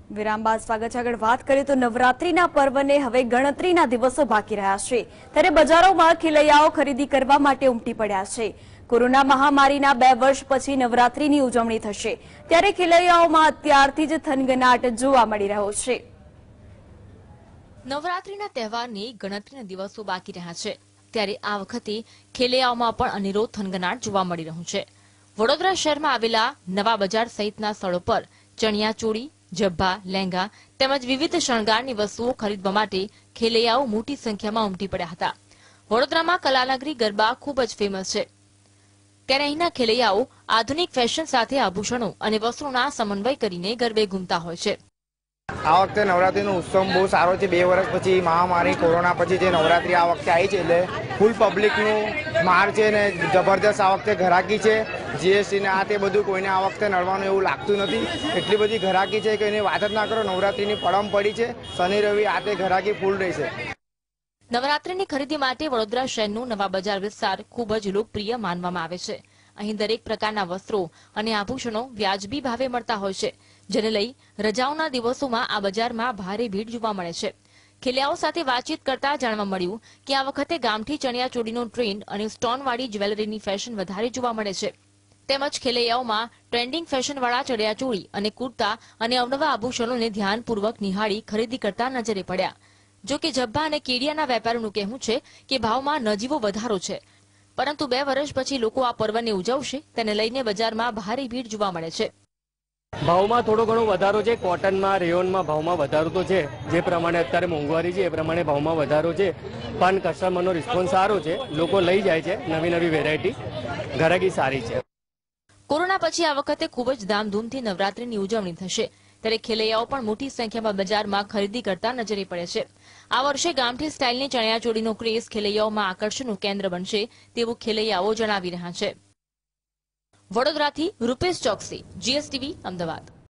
વિરામ બાદ સ્વાગત છે। આગળ વાત કરીએ તો નવરાત્રીના પર્વને હવે ગણતરીના દિવસો બાકી રહ્યા છે, ત્યારે બજારોમાં ખેલૈયાઓ ખરીદી કરવા માટે ઉમટી પડ્યા છે। કોરોના મહામારીના 2 વર્ષ પછી નવરાત્રીની ઉજવણી થશે, ત્યારે ખેલૈયાઓમાં અત્યારથી જ થનગનાટ જોવા મળી રહ્યો છે। નવરાત્રીના તહેવારની ગણતરીના દિવસો બાકી રહ્યા છે, ત્યારે આ વખતે ખેલૈયાઓમાં પણ અનેરો થનગનાટ જોવા મળી રહ્યો છે। વડોદરા શહેરમાં આવેલા નવા બજાર સહિતના સ્થળો પર ચણિયાચોળી, જબ્બા, લહેંગા તેમજ વિવિધ શણગારની વસ્તુઓ ખરીદવા માટે ખેલૈયાઓ મોટી સંખ્યામાં ઉમટી પડ્યા હતા। વડોદરામાં કલાનગરી ગરબા ખૂબ જ ફેમસ છે, ત્યારે અહીંના ખેલૈયાઓ આધુનિક ફેશન સાથે આભૂષણો અને વસ્ત્રોના સમન્વય કરીને ગરબે ઘૂમતા હોય છે। આ વખતે નવરાત્રીનો ઉત્સવ બહુ સારો છે। 2 વર્ષ પછી મહામારી કોરોના પછી જે નવરાત્રી આ વખતે આવી છે, એટલે ફૂલ પબ્લિકનું માર છે ને જબરદસ્ત આ વખતે ઘરાકી છે। જીએસટી ને આ તે બધું કોઈને આ વખતે નડવાનું એવું લાગતું નથી। એટલી બધી ઘરાકી છે કે એની વાત જ ના કરો। નવરાત્રીની પડમ પડી છે, શનિ રવિ આ તે ઘરાકી ફૂલ રહેશે। નવરાત્રીની ખરીદી માટે વડોદરા શહેરનું નવા બજાર વિસ્તાર ખૂબ જ લોકપ્રિય માનવામાં આવે છે। અહીં દરેક પ્રકારના વસ્ત્રો અને આભૂષણો વ્યાજબી ભાવે મળતા હોય છે, જેને લઈ રજાઓના દિવસોમાં આ બજારમાં ભારે ભીડ જોવા મળે છે। ખેલૈયાઓ સાથે વાતચીત કરતા જાણવા મળ્યું કે આ વખતે ગામઠી ચણિયાચોળીનો ટ્રેન્ડ અને સ્ટોનવાળી જ્વેલરીની ફેશન વધારે જોવા મળે છે, તેમજ ખેલૈયાઓમાં ટ્રેન્ડિંગ ફેશનવાળા ચણિયાચોળી અને કુર્તા અને અવનવા આભૂષણોને ધ્યાનપૂર્વક નિહાળી ખરીદી કરતા નજરે પડ્યા। જો કે જબ્બા અને કેડિયાના વેપારીનું કહેવું છે કે ભાવમાં નજીવો વધારો છે, પરંતુ 2 વર્ષ પછી લોકો આ પર્વને ઉજવશે, તેને લઈને બજારમાં ભારે ભીડ જોવા મળે છે। ભાવમાં થોડો ઘણો વધારો છે। કોટનમાં, રેયોનમાં ભાવમાં વધારો તો છે। જે પ્રમાણે અત્યારે મોંઘવારી છે એ પ્રમાણે ભાવમાં વધારો છે, પણ કસ્ટમરનો રિસ્પોન્સ સારો છે। લોકો લઈ જાય છે, નવી નવી વેરાયટી, ઘરાકી સારી છે। કોરોના પછી આ વખતે ખૂબ જ ધામધૂમથી નવરાત્રીની ઉજવણી થશે, ત્યારે ખેલૈયાઓ પણ મોટી સંખ્યામાં બજારમાં ખરીદી કરતા નજરે પડે છે। આ વર્ષે ગામઠી સ્ટાઇલની ચણિયાચોળીનો ક્રેઝ ખેલૈયાઓમાં આકર્ષણનું કેન્દ્ર બનશે તેવું ખેલૈયાઓ જણાવી રહ્યા છે। વડોદરાથી રૂપેશ ચોકસી, જીએસટીવી, અમદાવાદ।